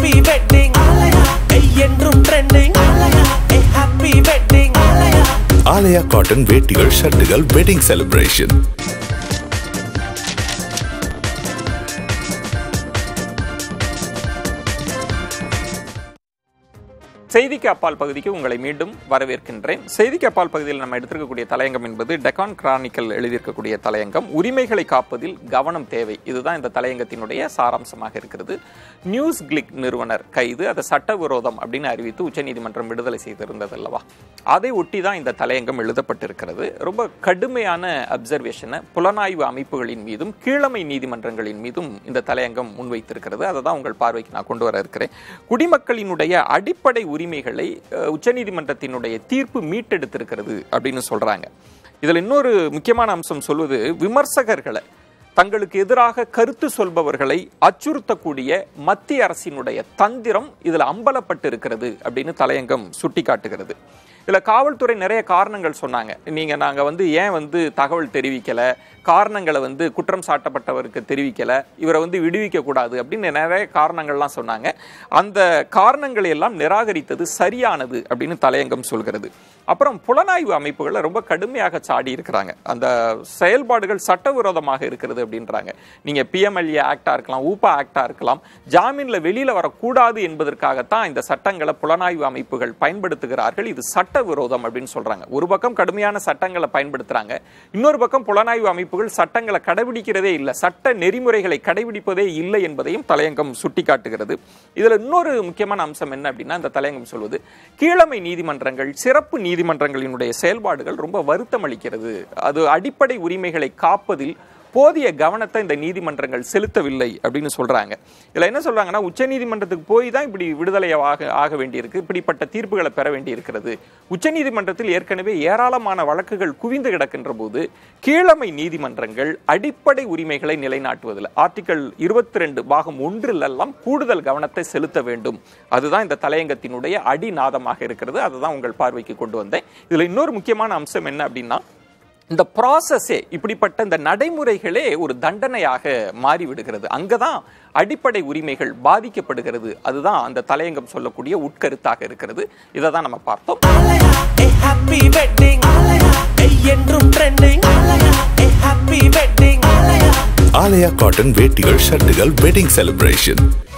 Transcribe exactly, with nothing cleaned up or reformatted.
happy wedding Alaya hey endrum trending Alaya hey happy wedding Alaya Alaya cotton வேட்டிகள் ஷர்ட்டுகள் wedding celebration செய்திக்கு அப்பால் பகுதிக்கு உங்களை மீண்டும் வரவேற்கின்றேன். செய்திக்கு அப்பால் பகுதியில் நம்ம எடுத்திருக்கக்கூடிய தலையங்கம் என்பது டெக்கான் கிரானிக்கல் எழுதியிருக்கக்கூடிய தலையங்கம் உரிமைகளை காப்பதில் கவனம் தேவை. இதுதான் இந்த தலையங்கத்தினுடைய சாராம்சமாக இருக்கிறது. நியூஸ் கிளிக் நிறுவனர் கைது, அதை சட்டவிரோதம் அப்படின்னு அறிவித்து உச்சநீதிமன்றம் விடுதலை செய்திருந்தது அல்லவா, அதை ஒட்டி தான் இந்த தலையங்கம் எழுதப்பட்டிருக்கிறது. ரொம்ப கடுமையான அப்சர்வேஷனை புலனாய்வு அமைப்புகளின் மீதும் கீழமை நீதிமன்றங்களின் மீதும் இந்த தலையங்கம் முன்வைத்திருக்கிறது. அதை தான் உங்கள் பார்வைக்கு நான் கொண்டு வர இருக்கிறேன். குடிமக்களினுடைய அடிப்படை உரிமைகளை உச்சநீதிமன்றத்தினுடைய தீர்ப்பு மீட்டெடுத்திருக்கிறது அப்படின்னு சொல்றாங்க. இதுல இன்னொரு முக்கியமான அம்சம் சொல்வது, விமர்சகர்களை தங்களுக்கு எதிராக கருத்து சொல்பவர்களை அச்சுறுத்தக்கூடிய மத்திய அரசினுடைய தந்திரம் இதுல அம்பலப்பட்டு இருக்கிறது அப்படின்னு தலையங்கம் சுட்டி காட்டுகிறது. இதுல காவல்துறை நிறைய காரணங்கள் சொன்னாங்க. நீங்க நாங்க வந்து ஏன் வந்து தகவல் தெரிவிக்கல, காரணங்களை வந்து குற்றம் சாட்டப்பட்டவருக்கு தெரிவிக்கல, இவரை வந்து விடுவிக்க கூடாது அப்படின்னு நிறைய காரணங்கள்லாம் சொன்னாங்க. அந்த காரணங்களை எல்லாம் நிராகரித்தது சரியானது அப்படின்னு தலையங்கம் சொல்கிறது. அப்புறம் புலனாய்வு அமைப்புகளை ரொம்ப கடுமையாக சாடி இருக்கிறாங்க. அந்த செயல்பாடுகள் சட்டவிரோதமாக இருக்கிறது அப்படின்றாங்க. நீங்க பிஎம்எல்ஏ ஆக்டா இருக்கலாம், ஊபா ஆக்டா இருக்கலாம், ஜாமீன்ல வெளியில வரக்கூடாது என்பதற்காகத்தான் இந்த சட்டங்களை புலனாய்வு அமைப்புகள் பயன்படுத்துகிறார்கள், இது சட்டவிரோதம் அப்படின்னு சொல்றாங்க. ஒரு பக்கம் கடுமையான சட்டங்களை பயன்படுத்துறாங்க, இன்னொரு பக்கம் புலனாய்வு அமைப்புகள் சட்டங்களை கடைபிடிக்கிறதே இல்லை, சட்ட நெறிமுறைகளை கடைபிடிப்பதே இல்லை என்பதையும் தலையங்கம் சுட்டி காட்டுகிறது. இதுல இன்னொரு முக்கியமான அம்சம் என்ன அப்படின்னா, இந்த தலையங்கம் சொல்வது கீழமை நீதிமன்றங்கள் சிறப்பு நீதிமன்றங்களினுடைய செயல்பாடுகள் ரொம்ப வருத்தம் அளிக்கிறது. அது அடிப்படை உரிமைகளை காப்பதில் போதிய கவனத்தை இந்த நீதிமன்றங்கள் செலுத்தவில்லை அப்படின்னு சொல்றாங்க. இதுல என்ன சொல்றாங்கன்னா, உச்ச நீதிமன்றத்துக்கு போய் தான் இப்படி விடுதலையாக ஆக வேண்டியிருக்கு, இப்படிப்பட்ட தீர்ப்புகளை பெற வேண்டியிருக்கிறது. உச்ச நீதிமன்றத்தில் ஏற்கனவே ஏராளமான வழக்குகள் குவிந்து கிடக்கின்ற போது கீழமை நீதிமன்றங்கள் அடிப்படை உரிமைகளை நிலைநாட்டுவதில் ஆர்டிகல் இருபத்தி ரெண்டு பாகம் ஒன்றில் எல்லாம் கூடுதல் கவனத்தை செலுத்த வேண்டும். அதுதான் இந்த தலையங்கத்தினுடைய அடிநாதமாக இருக்கிறது. அதுதான் உங்கள் பார்வைக்கு கொண்டு வந்தேன். இதுல இன்னொரு முக்கியமான அம்சம் என்ன அப்படின்னா, இந்த ப்ராசஸே, இப்படிப்பட்ட இந்த நடைமுறைகளே ஒரு தண்டனையாக மாறிவிடுகிறது. அங்கதான் அடிப்படை உரிமைகள் பாதிக்கப்படுகிறது. அதுதான் அந்த தலையங்கம் சொல்லக்கூடிய உட்கருத்தாக இருக்கிறது. இதை தான் நம்ம பார்த்தோம். ஆலயா காட்டன் வேட்டிகள் ஷர்ட்டுகள் வெட்டிங் செலிப்ரேஷன்.